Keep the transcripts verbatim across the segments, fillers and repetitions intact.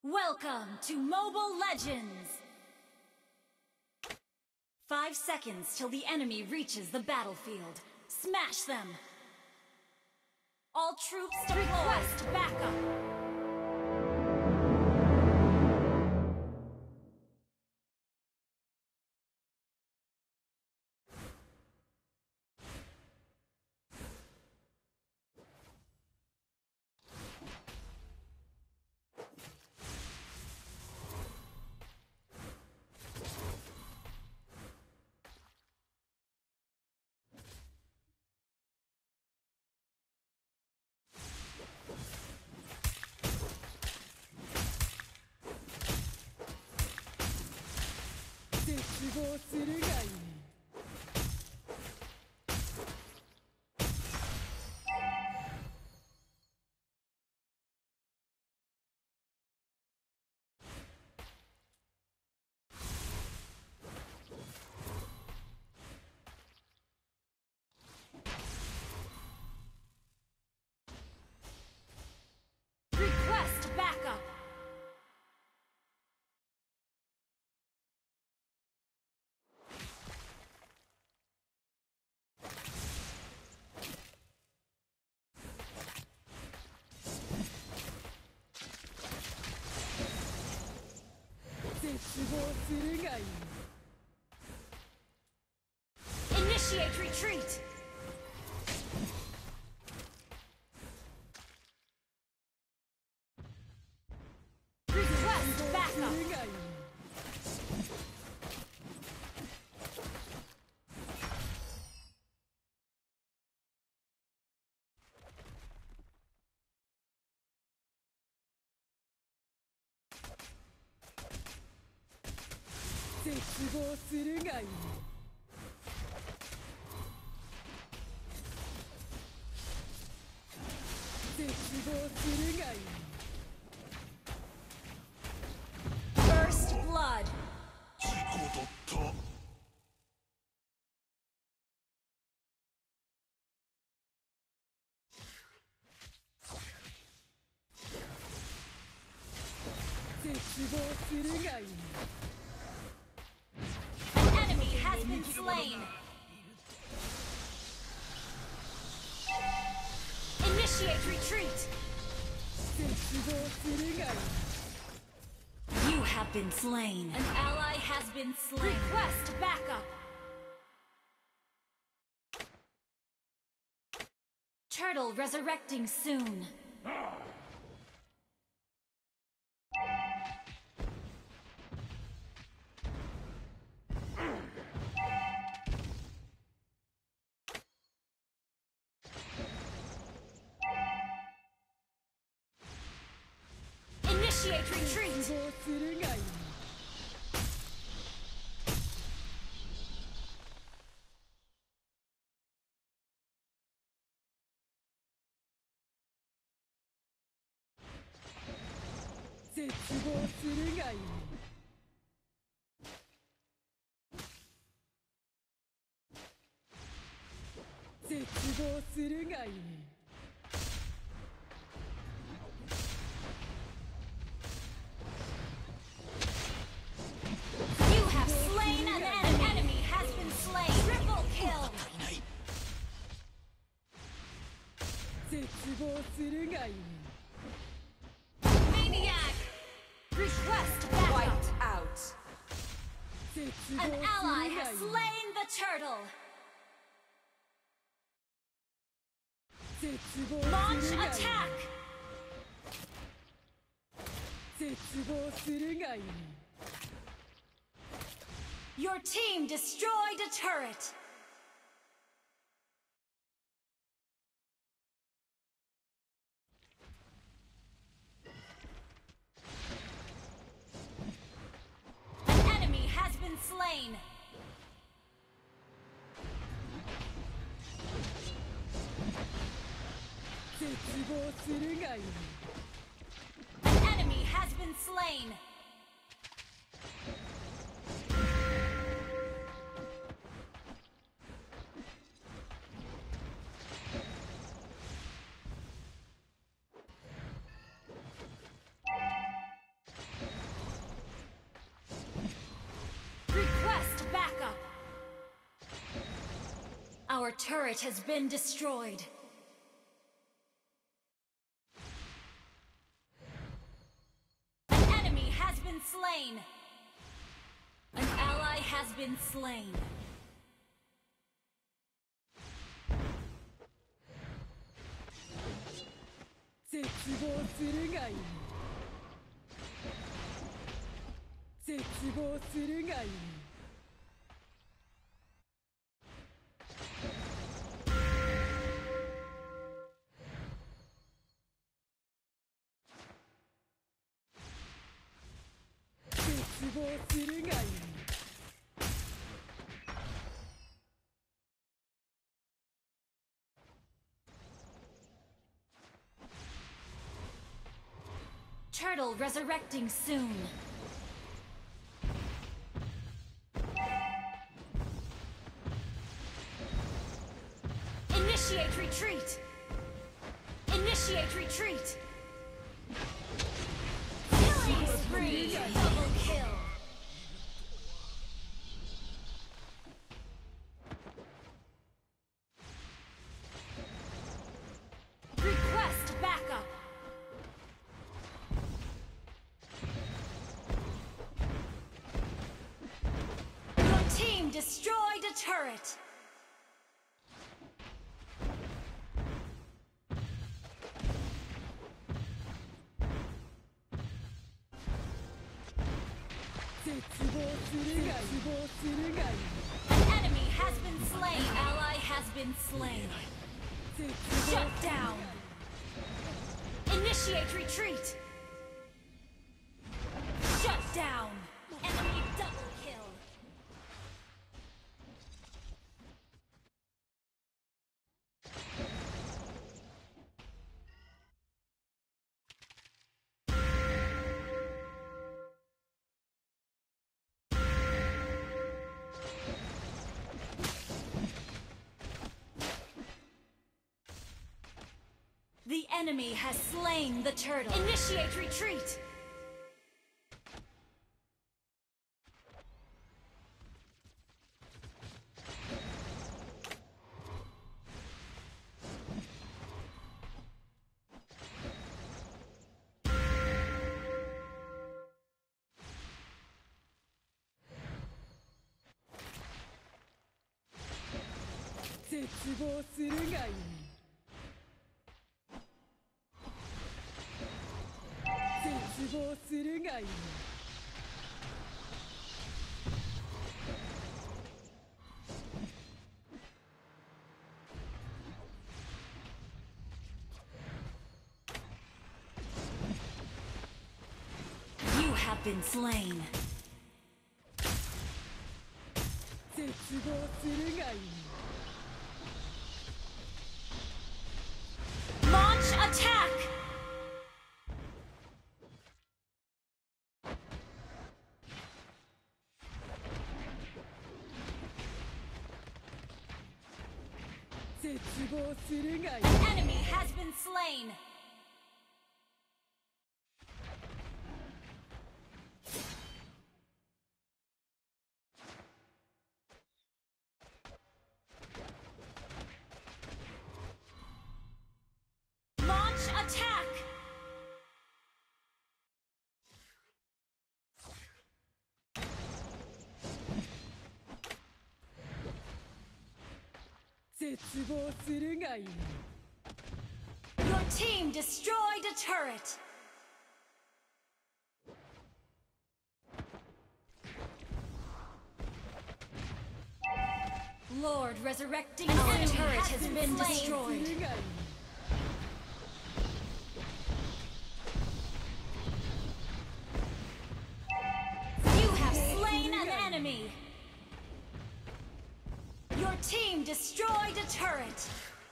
Welcome to Mobile Legends! Five seconds till the enemy reaches the battlefield. Smash them! All troops request backup! Request backup! Initiate retreat! Request backup! First blood. An enemy has been slain. Initiate retreat. You have been slain. An ally has been slain. Request backup. Turtle resurrecting soon. Initiate retreat! You have slain an enemy. An enemy has been slain. Triple kill. Maniac. Request backup. Wiped out. An ally has slain the turtle. Launch attack. Your team destroyed a turret. An enemy has been slain. An enemy has been slain. Your turret has been destroyed. An enemy has been slain. An ally has been slain. Turtle resurrecting soon. Initiate retreat. Initiate retreat. Killing spree. Double kill. Request backup. Team destroyed a turret. An enemy has been slain. Ally has been slain. Shut down. Initiate retreat. Shut down. Enemy double kill. The enemy has slain the turtle. Initiate retreat! You have been slain. Launch attack! An enemy has been slain. Launch attack! Your team destroyed a turret! Lord resurrecting our turret has been destroyed. You have slain an enemy! Your team destroyed a turret!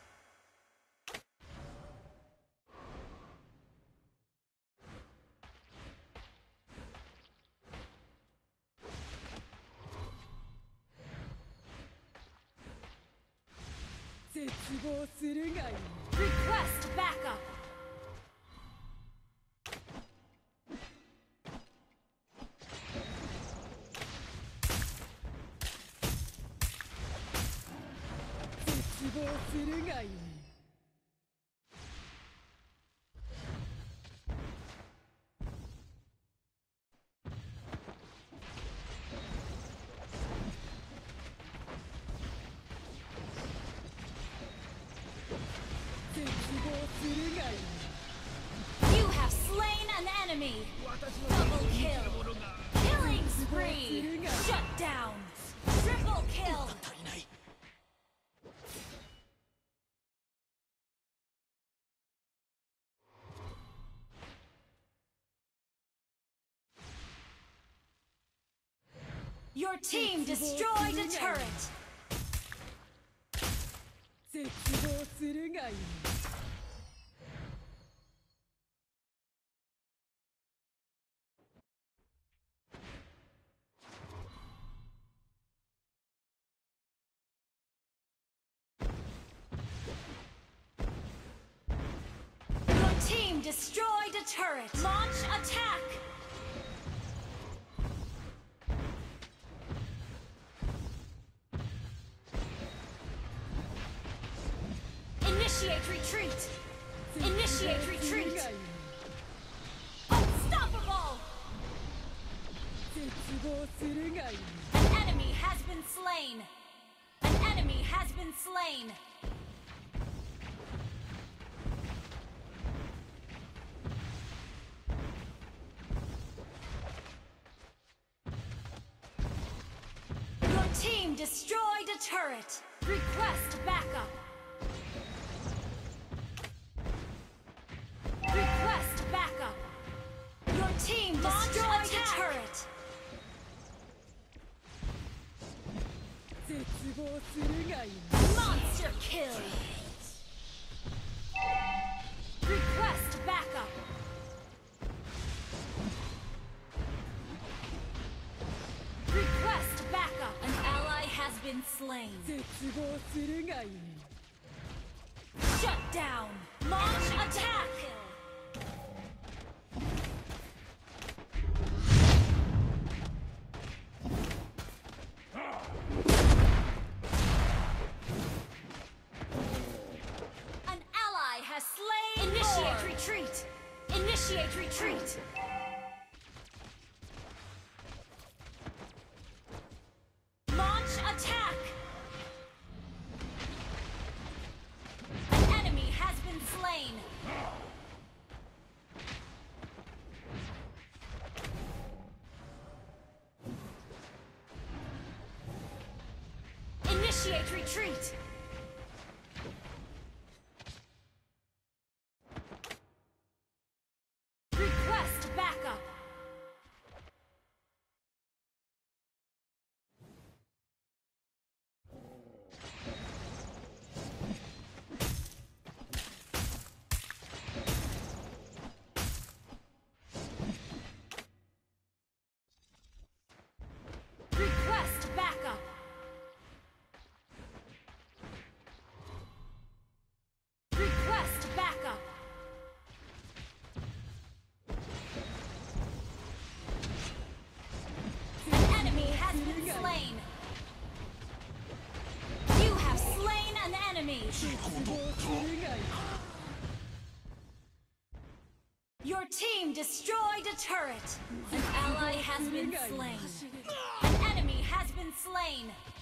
Request backup! 望するがいい。絶望するがいい。 You have slain an enemy. Double kill. Killing spree. Shut down. Triple kill. Your team destroyed a turret. 絶望するがいい。 Your team destroyed a turret. Launch attack. Initiate retreat. Initiate retreat. Unstoppable. 絶望するがいい。 An enemy has been slain. An enemy has been slain. Your team destroyed a turret. Request backup. Request backup. Your team destroyed a turret. 絶望するがいい。 Monster kill. Request backup. Request backup. An ally has been slain. 絶望するがいい。 Shut down. Launch attack. An ally has slain. Initiate retreat. Initiate retreat. Launch attack. An enemy has been slain. Initiate retreat. Request backup. Request backup. Request backup. An enemy has been slain. You have slain an enemy. 絶望するがいい。 Your team destroyed a turret. An ally has been slain. An enemy has been slain.